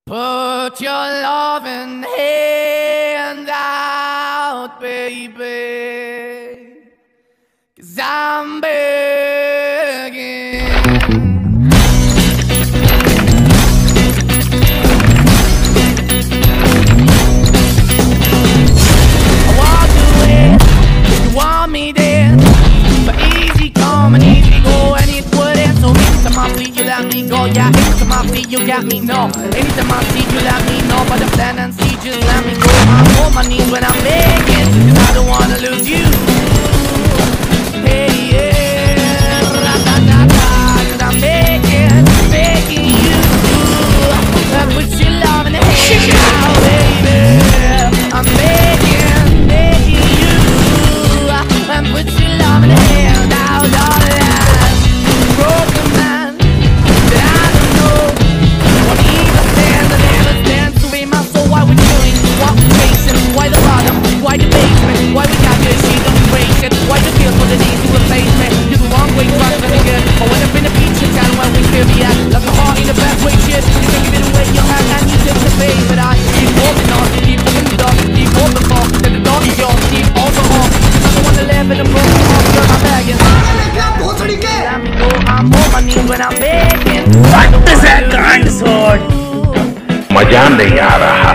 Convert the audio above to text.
Put your loving hand out, baby, 'cause I'm begging. I want to live, you want me then, but easy come and easy go, and it wouldn't. So anytime I feel you let me go, yeah. Anytime I feel you got me, no. Anytime I see you let me know, but the plan and see, just let me go. I'm on my knees when I'm begging, 'cause I don't wanna lose you. Hey, yeah, ra-da-da-da, 'cause I'm begging, begging you. I put your love in the hand now, baby. I'm begging, begging you. I put your love in the hand now, darling. Broken man that I don't know, won't even stand, I never stand to be my soul. Why we're doing what we're chasing? Why the bottom? Why the basement? Why we got good, she don't embrace it? Why the feel for the need to replace me? You're the wrong way, trying to be good. I went up in the feature town where we could be at. Love my heart in the best way, shit. You can give it away, your hand and you take the bait. But I keep holding on, keep moving the dog, keep holding for. Then the dog is yours, keep also on. I don't wanna live in a broken heart, girl, I'm begging. Let me go, I'm on my knees when I'm begging. What is that dinosaur? मजा नहीं आ रहा।